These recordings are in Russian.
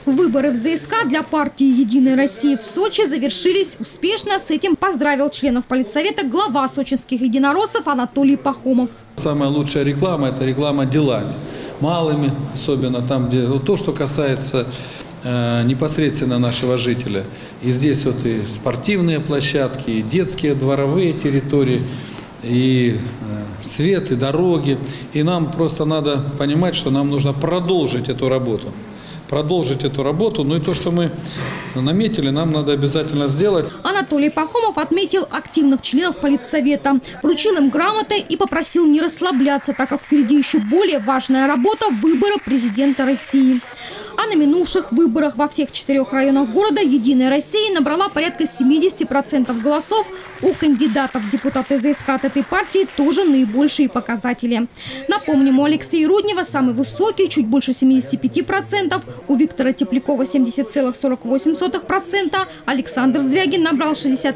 Выборы в ЗСК для партии «Единая Россия» в Сочи завершились успешно. С этим поздравил членов политсовета глава сочинских единороссов Анатолий Пахомов. Самая лучшая реклама – это реклама делами. Малыми, особенно там, где то, что касается непосредственно нашего жителя. И здесь вот и спортивные площадки, и детские дворовые территории, и свет, и дороги. И нам просто надо понимать, что нам нужно продолжить эту работу. Ну и то, что мы наметили, нам надо обязательно сделать. Анатолий Пахомов отметил активных членов политсовета, вручил им грамоты и попросил не расслабляться, так как впереди еще более важная работа – выборы президента России. А на минувших выборах во всех 4 районах города «Единая Россия» набрала порядка 70% голосов. У кандидатов в депутаты ЗСК от этой партии тоже наибольшие показатели. Напомним, у Алексея Руднева самый высокий, чуть больше 75%, у Виктора Теплякова 70,48%, Александр Звягин набрал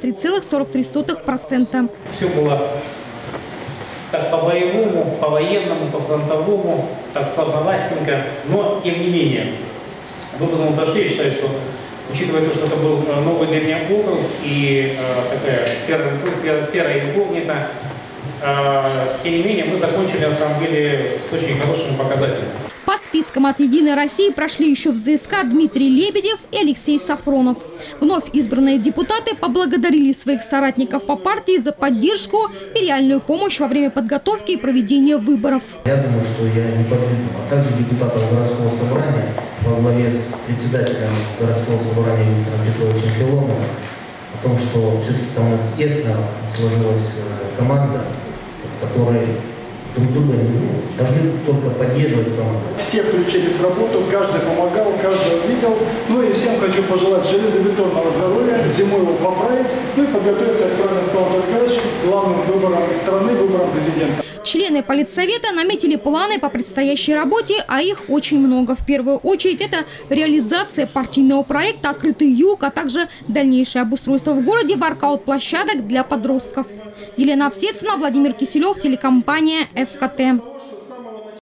63,43%. Все было так по-боевому, по-военному, по-фронтовому, так сложновастенько, но тем не менее. Мы потом подошли, я считаю, что, учитывая то, что это был новый для меня округ и такая первая инкогнита, тем не менее мы закончили на самом деле с очень хорошими показателями. По спискам от «Единой России» прошли еще в ЗСК Дмитрий Лебедев и Алексей Сафронов. Вновь избранные депутаты поблагодарили своих соратников по партии за поддержку и реальную помощь во время подготовки и проведения выборов. Я думаю, что я не подвигну, а также депутатов городского собрания во главе с председателем городского собрания Виктором Петровичем Филоновым о том, что все-таки там у нас тесно сложилась команда, в которой друг друга должны только поддерживать команду. Все включились в работу, каждый помогал, каждый видел. Ну и всем хочу пожелать железобетонного здоровья, зимой его поправить, ну и подготовиться, как правильно сказал Анатолий Николаевич, к главным выборам страны, выборам президента. Члены политсовета наметили планы по предстоящей работе, а их очень много. В первую очередь это реализация партийного проекта «Открытый юг», а также дальнейшее обустройство в городе воркаут-площадок для подростков. Елена Овсецина, Владимир Киселев, телекомпания ФКТ.